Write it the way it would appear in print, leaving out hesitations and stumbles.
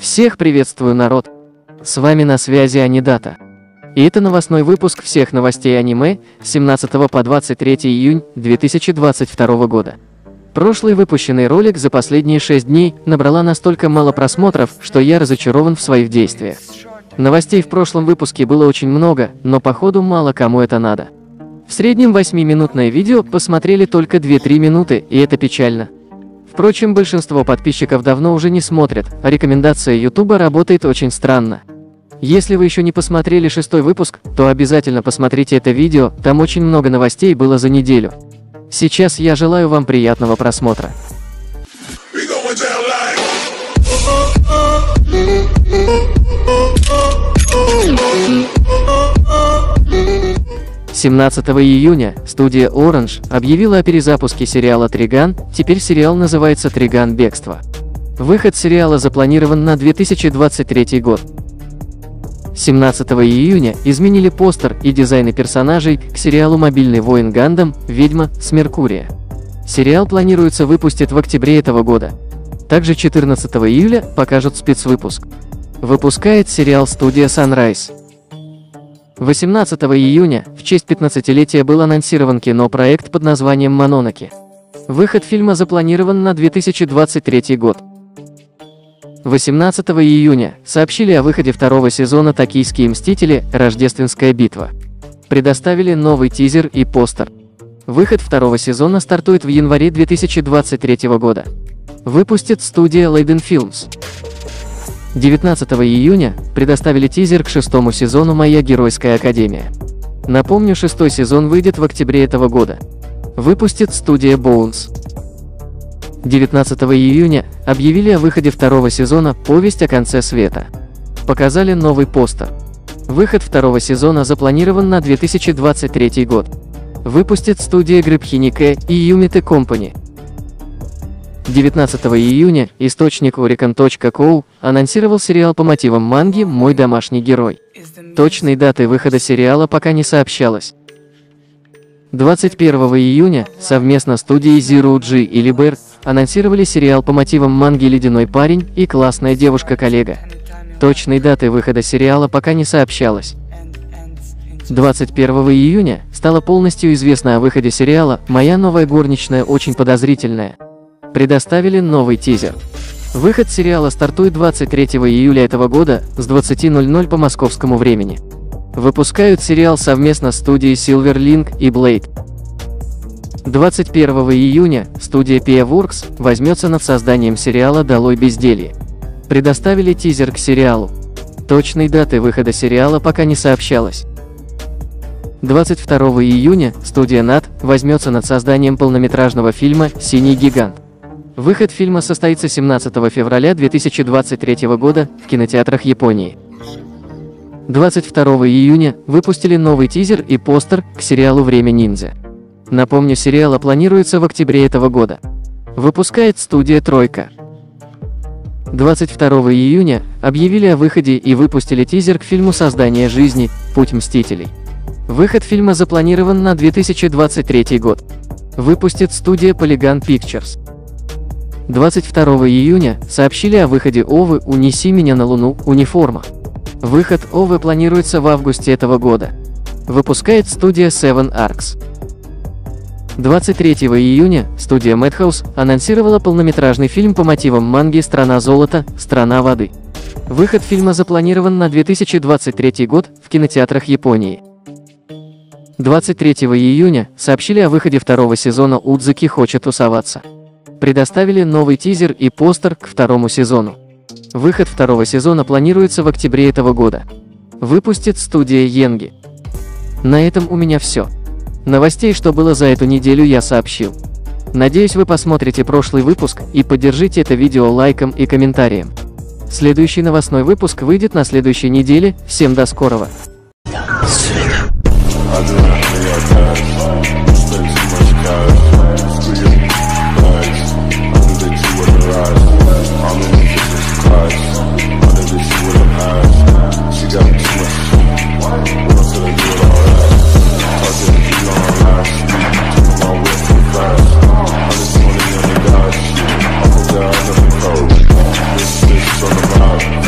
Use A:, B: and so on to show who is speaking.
A: Всех приветствую, народ! С вами на связи Анидата. И это новостной выпуск всех новостей аниме с 17 по 23 июнь 2022 года. Прошлый выпущенный ролик за последние 6 дней набрала настолько мало просмотров, что я разочарован в своих действиях. Новостей в прошлом выпуске было очень много, но походу мало кому это надо. В среднем 8-минутное видео посмотрели только 2-3 минуты, и это печально. Впрочем, большинство подписчиков давно уже не смотрят, а рекомендация YouTube работает очень странно. Если вы еще не посмотрели 6-й выпуск, то обязательно посмотрите это видео, там очень много новостей было за неделю. Сейчас я желаю вам приятного просмотра. 17 июня студия Orange объявила о перезапуске сериала «Триган», теперь сериал называется «Триган. Бегство». Выход сериала запланирован на 2023 год. 17 июня изменили постер и дизайны персонажей к сериалу «Мобильный воин Гандам. Ведьма с Меркурия». Сериал планируется выпустить в октябре этого года. Также 14 июля покажут спецвыпуск. Выпускает сериал студия Sunrise. 18 июня в честь 15-летия был анонсирован кинопроект под названием «Мононоке». Выход фильма запланирован на 2023 год. 18 июня сообщили о выходе второго сезона «Токийские мстители. Рождественская битва». Предоставили новый тизер и постер. Выход второго сезона стартует в январе 2023 года. Выпустит студия Leiden Films. 19 июня предоставили тизер к 6-му сезону «Моя геройская академия». Напомню, 6-й сезон выйдет в октябре этого года. Выпустит студия Bones. 19 июня объявили о выходе второго сезона «Повесть о конце света». Показали новый постер. Выход второго сезона запланирован на 2023 год. Выпустит студия Grip и Yumite Company. 19 июня источник Oricon.co анонсировал сериал по мотивам манги «Мой домашний герой». Точной даты выхода сериала пока не сообщалось. 21 июня совместно студии Zero G и Liber анонсировали сериал по мотивам манги «Ледяной парень» и «Классная девушка-коллега». Точной даты выхода сериала пока не сообщалось. 21 июня стало полностью известно о выходе сериала «Моя новая горничная очень подозрительная». Предоставили новый тизер. Выход сериала стартует 23 июля этого года с 20:00 по московскому времени. Выпускают сериал совместно с студией Silverlink и Blade. 21 июня студия Pia Works возьмется над созданием сериала «Долой безделье». Предоставили тизер к сериалу. Точной даты выхода сериала пока не сообщалось. 22 июня студия NAT возьмется над созданием полнометражного фильма «Синий гигант». Выход фильма состоится 17 февраля 2023 года в кинотеатрах Японии. 22 июня выпустили новый тизер и постер к сериалу «Время ниндзя». Напомню, сериал планируется в октябре этого года. Выпускает студия Тройка. 22 июня объявили о выходе и выпустили тизер к фильму «Создание жизни. Путь мстителей». Выход фильма запланирован на 2023 год. Выпустит студия Polygon Pictures. 22 июня сообщили о выходе ОВА «Унеси меня на Луну. Униформа». Выход ОВА планируется в августе этого года. Выпускает студия Seven Arcs. 23 июня студия Madhouse анонсировала полнометражный фильм по мотивам манги «Страна золота. Страна воды». Выход фильма запланирован на 2023 год в кинотеатрах Японии. 23 июня сообщили о выходе второго сезона «Удзуки хочет тусоваться». Предоставили новый тизер и постер к второму сезону. Выход второго сезона планируется в октябре этого года. Выпустит студия Йенги. На этом у меня все. Новостей, что было за эту неделю, я сообщил. Надеюсь, вы посмотрите прошлый выпуск и поддержите это видео лайком и комментарием. Следующий новостной выпуск выйдет на следующей неделе. Всем до скорого.
B: This on the vibe.